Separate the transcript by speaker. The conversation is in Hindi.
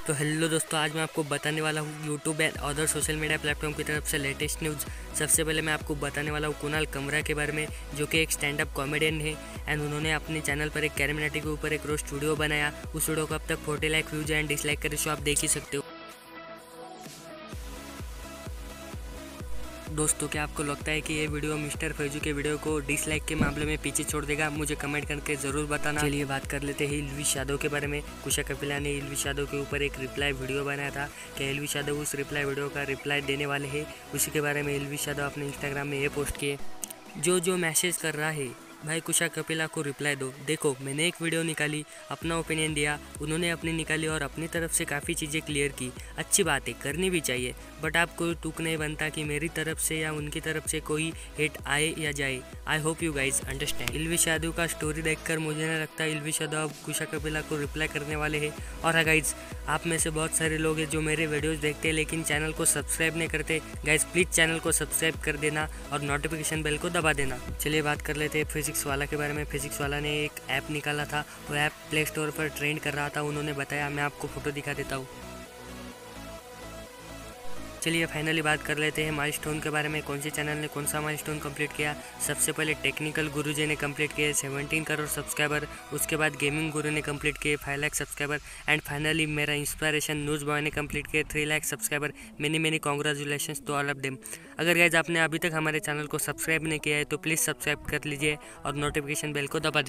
Speaker 1: तो हेलो दोस्तों, आज मैं आपको बताने वाला हूँ YouTube and other social media platform की तरफ से लेटेस्ट न्यूज़। सबसे पहले मैं आपको बताने वाला हूँ कुणाल कमरा के बारे में, जो कि एक स्टैंड अप कॉमेडियन है एंड उन्होंने अपने चैनल पर एक कैरिमिनाटी के ऊपर एक रोस्ट वीडियो बनाया। उस वीडियो को अब तक 40 लाख व्यूज एंड डिसलाइक करे, सो आप देख ही सकते हो। दोस्तों, क्या आपको लगता है कि ये वीडियो मिस्टर फैजू के वीडियो को डिसलाइक के मामले में पीछे छोड़ देगा? मुझे कमेंट करके ज़रूर बताना। चलिए बात कर लेते हैं एलविश यादव के बारे में। कुशा कपिला ने एलविश यादव के ऊपर एक रिप्लाई वीडियो बनाया था कि एलविश यादव उस रिप्लाई वीडियो का रिप्लाई देने वाले हैं। उसी के बारे में एलविश यादव अपने इंस्टाग्राम में ये पोस्ट किए, जो मैसेज कर रहा है भाई कुशा कपिला को रिप्लाई दो। देखो, मैंने एक वीडियो निकाली, अपना ओपिनियन दिया, उन्होंने अपनी निकाली और अपनी तरफ से काफ़ी चीज़ें क्लियर की। अच्छी बात है, करनी भी चाहिए, बट आप कोई तुक नहीं बनता कि मेरी तरफ से या उनकी तरफ से कोई हेट आए या जाए। I hope you guys understand. Elvish Yadav का स्टोरी देखकर मुझे नहीं लगता एलविश यादव अब कुशा कपिला को रिप्लाई करने वाले हैं। और हाँ गाइज, आप में से बहुत सारे लोग हैं जो मेरे वीडियोज़ देखते हैं लेकिन चैनल को सब्सक्राइब नहीं करते। गाइज प्लीज़ चैनल को सब्सक्राइब कर देना और नोटिफिकेशन बेल को दबा देना। चलिए बात कर लेते हैं फिजिक्स वाला के बारे में। फिजिक्स वाला ने एक ऐप निकाला था, वो ऐप प्ले स्टोर पर ट्रेंड कर रहा था। उन्होंने बताया, मैं आपको फोटो दिखा देता हूँ। चलिए फाइनली बात कर लेते हैं माइलस्टोन के बारे में। कौन से चैनल ने कौन सा माइलस्टोन कंप्लीट किया? सबसे पहले टेक्निकल गुरुजी ने कंप्लीट किए 17 करोड़ सब्सक्राइबर। उसके बाद गेमिंग गुरु ने कंप्लीट किए 5 लाख सब्सक्राइबर एंड फाइनली मेरा इंस्पिरेशन न्यूज़ बॉय ने कंप्लीट किए 3 lakh subscriber. Many congratulations to all of them. अगर गाइज आपने अभी तक हमारे चैनल को सब्सक्राइब नहीं किया है तो प्लीज़ सब्सक्राइब कर लीजिए और नोटिफिकेशन बेल को दबा दीजिए।